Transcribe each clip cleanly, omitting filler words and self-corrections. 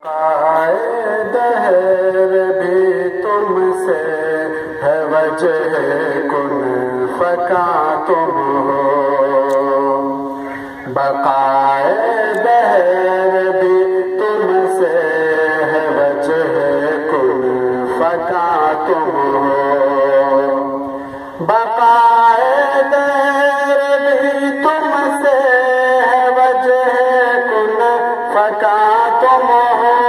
دہر بھی تم سے ہے وجہ کن فکا تم ہو، بقائے دہر بھی تم سے ہے وجہ کن فکا تم ہو، بقائے دہر بھی تم سے ہے وجہ کن فکا تم ہو،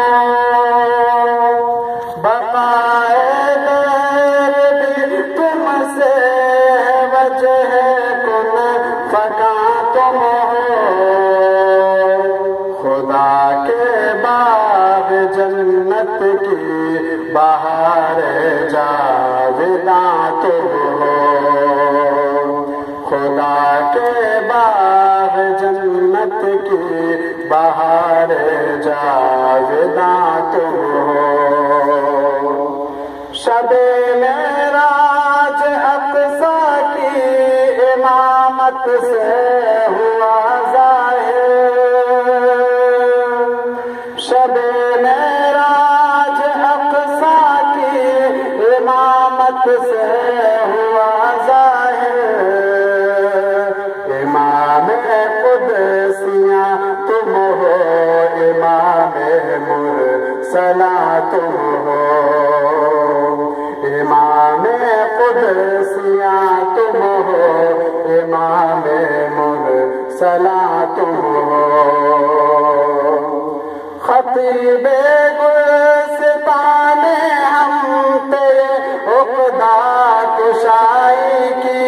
جنت کی بہار جاوداں تم ہو، خدا کے باغ جنت کی بہار جاوداں تم ہو، شب معراج اقصیٰ کی امامت سے ہوا ظاہر، شب معراج اقصیٰ کی امامت سے ہوا ظاہر، امام قدسیاں تم ہو، امام مرسلاں تم ہو، امام قدسیاں تم ہو، امام مرسلاں تم ہو، خطیب گلستان ہم تیرے عقدہ کشائی کی،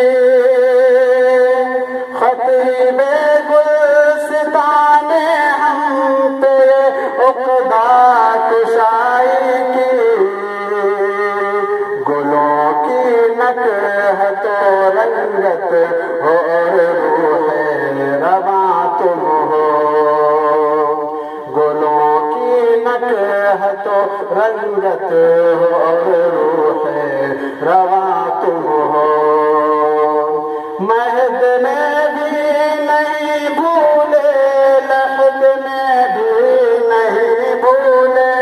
خطیب گلستان ہم تیرے عقدہ کشائی کی، گلوں کی نکہت و رنگت اور روح رواں تم ہو، نکہت و رنگت اور روح رواں تم ہو، مہد میں بھی نہیں بھولے، لحد میں بھی نہیں بھولے،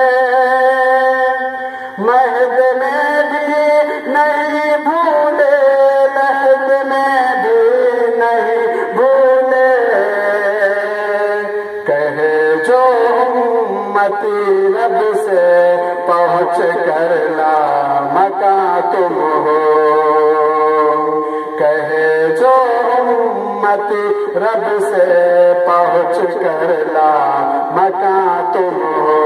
مہد میں بھی نہیں بھولے، لحد میں بھی نہیں بھولے، کہے جو امتی رب سے پہنچ کر لامکاں تم ہو، کہے جو امتی رب سے پہنچ کر لامکاں تم ہو،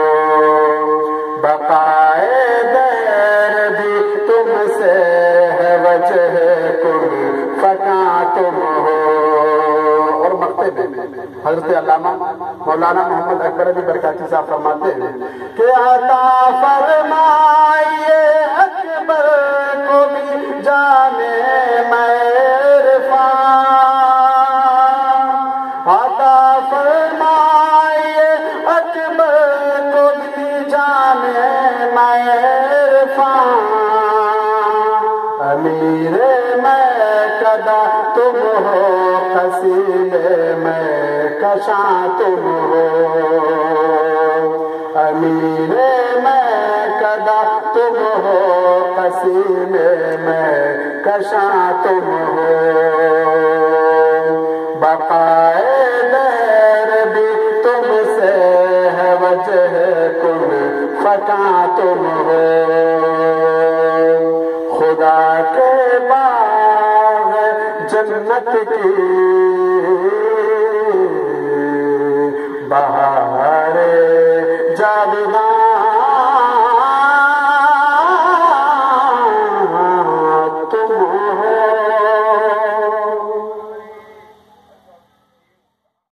بقائے دہر بھی تم سے ہے وجہ کن فکا تم ہو۔ اور مقطع میں حضرت علامہ مولانا محمد اکبر علی برکاتی صاحب فرماتے ہیں کہ عطا فرمائیے اکبر کو بھی جانے عرفاں، عطا فرمائیے اکبر کو بھی جانے عرفاں، امیر میں کدا تم ہو، قصیدے میں کشاں تم ہو، امیر میں کدا تم ہو، قصیدے میں کشاں تم ہو، بقائے دہر بھی تم سے ہے وجہ کن فکا تم ہو، خدا کے باغ جنت کی بہار جاوداں